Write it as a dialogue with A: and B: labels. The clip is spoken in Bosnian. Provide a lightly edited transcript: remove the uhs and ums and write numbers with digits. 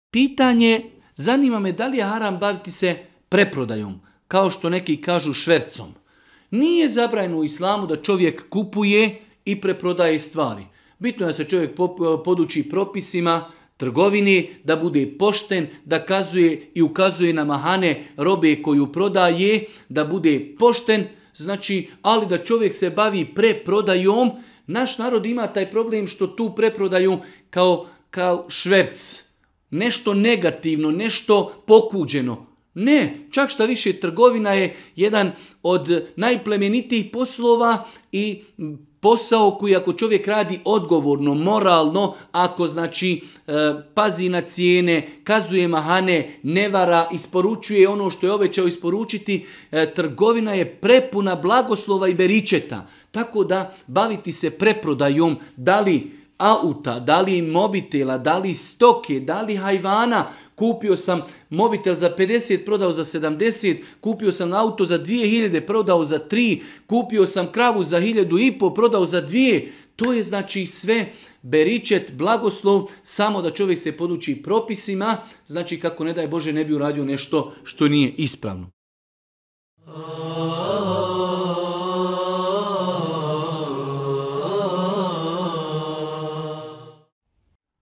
A: Pitanje, zanima me da li je haram baviti se preprodajom, kao što neki kažu švercom. Nije zabranjeno u islamu da čovjek kupuje i preprodaje stvari. Bitno je da se čovjek poduči propisima trgovini, da bude pošten, da kazuje i ukazuje na mahane robe koju prodaje, da bude pošten, znači, ali da čovjek se bavi preprodajom. Naš narod ima taj problem što tu preprodaju kao šverc. Nešto negativno, nešto pokuđeno. Ne, čak šta više, trgovina je jedan od najplemenitijih poslova i posao koji ako čovjek radi odgovorno, moralno, ako znači pazi na cijene, kazuje mahane, ne vara, isporučuje ono što je obećao isporučiti, trgovina je prepuna blagoslova i beričeta. Tako da baviti se preprodajom, da li auta, da li mobitela, da li stoke, da li hajvana. Kupio sam mobitel za 50, prodao za 70, kupio sam auto za 2000, prodao za 3, kupio sam kravu za 1500, prodao za 2. To je znači sve beričet, blagoslov, samo da čovjek se poduči propisima, znači kako ne daj Bože ne bi uradio nešto što nije ispravno.